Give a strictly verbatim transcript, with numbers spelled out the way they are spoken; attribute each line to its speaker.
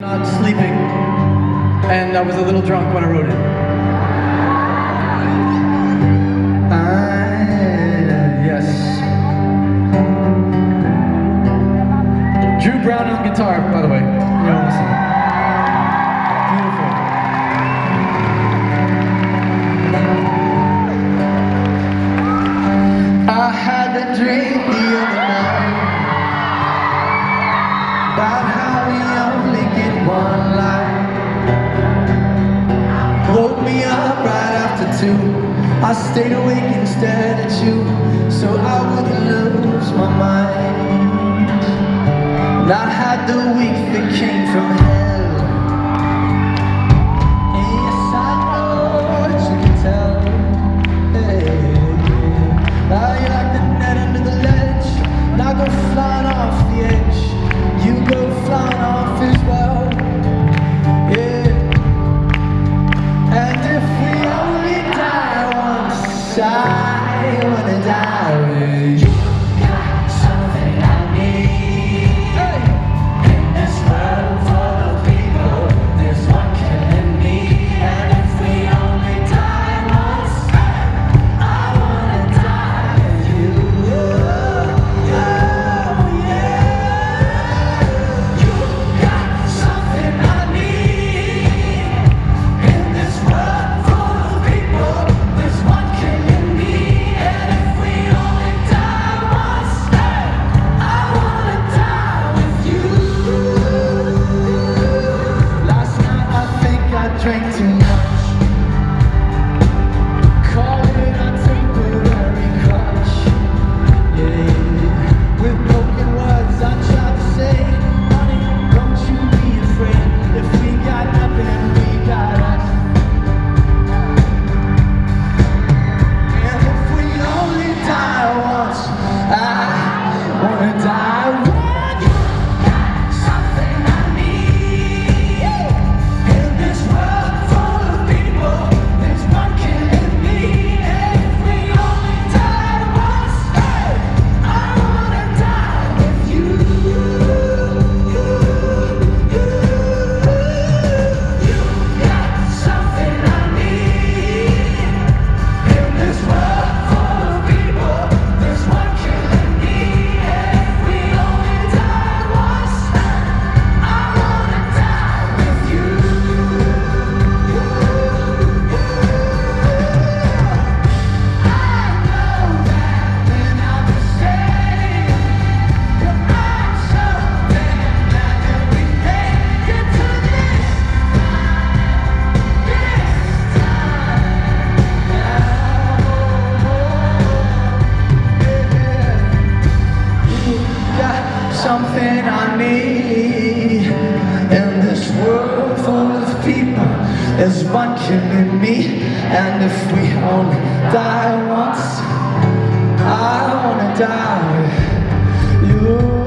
Speaker 1: Not sleeping, and I was a little drunk when I wrote it. Uh, yes. Drew Brown on guitar, by the way. You know, listen. Beautiful. I had a dream the other night about how we only get one life. Woke me up right after two. I stayed awake instead of you, so I wouldn't lose my mind. And I had the week that came from hell. And yes, I know what you can tell. Hey, how you like the net under the ledge, and I go flying off the edge. You go flying off as well. Yeah. And if we only die once, I wanna die with you. Got something I need. Hey. In this world full of people, there's one killing me. And if we only die once, I wanna die with you. Oh, yeah. You got something I need. In this world full of people, there's one killing me. And if we only die once, I wanna die with you. Last night I think I drank too much. Call it a temporary crutch. Yeah, with broken words I tried to say, honey, don't you be afraid. If we got nothing, we got us. And if we only die once, I wanna die with you. Got something I need. In this world full of people, there's one killing me. And if we only die once, I wanna die with you. You got something I need. In this world full of people, there's one killing me. And if we only die once, I wanna die with you. I know that we're not the same, but I'm so damn glad that we made it to this this time. You got something I need. In this world full of people, there's one killing me. And if we only die once, I wanna die with you.